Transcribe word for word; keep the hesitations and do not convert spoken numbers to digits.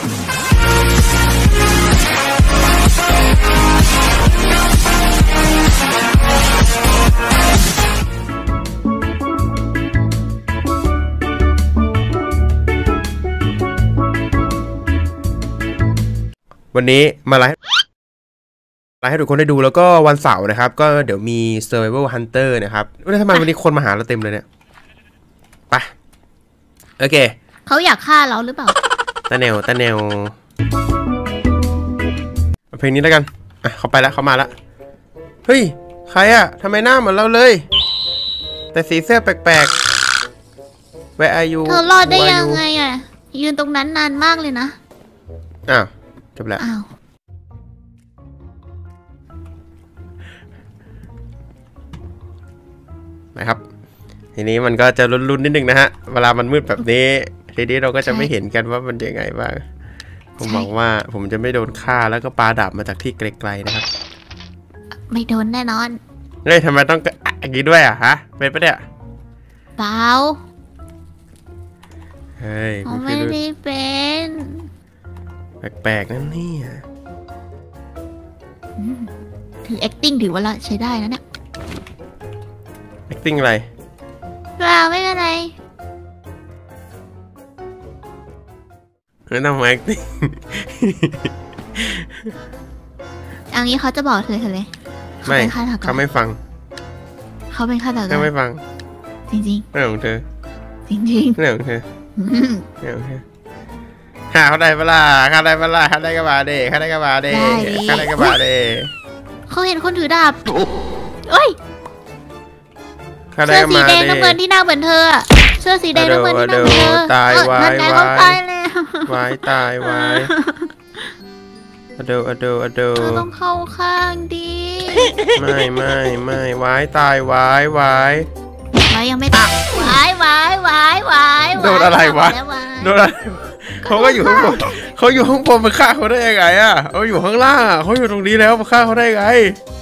วันนี้มาไลฟ์ไลฟ์ให้ทุกคนได้ดูแล้วก็วันเสาร์นะครับก็เดี๋ยวมี Survival Hunter นะครับแล้วทำไมวันนี้คนมาหาเราเต็มเลยเนี่ยไปโอเคเขาอยากฆ่าเราหรือเปล่าตาแนวตาแนวเพลงนี้แล้วกันอ่ะเขาไปแล้วเขามาแล้วเฮ้ยใครอะทำไมหน้าเหมือนเราเลยแต่สีเสื้อแปลกๆ Where are you เธอรอดได้ยังไงอะยืนตรงนั้นนานมากเลยนะอ้าวจบแล้วนะครับทีนี้มันก็จะลุ้นๆนิดนึงนะฮะเวลามันมืดแบบนี้ทีนี้เราก็จะไม่เห็นกันว่ามันยังไงบ้างผมหวังว่าผมจะไม่โดนฆ่าแล้วก็ปาดาบมาจากที่ไกลๆนะครับไม่โดนแน่นอนเฮ้ยทำไมต้องอย่างนี้ด้วยอ่ะฮะเป็นปะเนี่ยเปล่าเฮ้ยไม่ได้เป็นแปลกๆนั่นนี่ถือ acting ถือว่าละใช้ได้นะเนี่ย acting อะไรเปล่าไม่เป็นไรไม่ต้องมา acting อันนี้เขาจะบอกเธอเธอเลยไม่เขาไม่ฟังเขาเป็นฆาตกรเขาไม่ฟังจริงๆเรื่องของเธอจริงๆเรื่องของเธอเรื่องของเธอข้าเขาได้เวลาข้าได้เวลาข้าได้กระบาเดข้าได้กระบาเดข้าได้กระบาเดเขาเห็นคนถือดาบเอ้ยเสื้อสีแดงน้ำเงินที่หน้าเหมือนเธอเสื้อสีแดงน้ำเงินที่หน้าเหมือนเธอตายวายวายวายตายวายอโดอโดอโดเธอต้องเข้าข้างดีไม่ไม่ไม่วายตายวายวายวายยังไม่ตายวายวายวายวายโดนอะไรวะโดนอะไรเขาก็อยู่ข้างบนเขาอยู่ข้างบนมาฆ่าเขาได้ยังไงอ่ะเขาอยู่ข้างล่างอ่ะเขาอยู่ตรงนี้แล้วมาฆ่าเขาได้ไง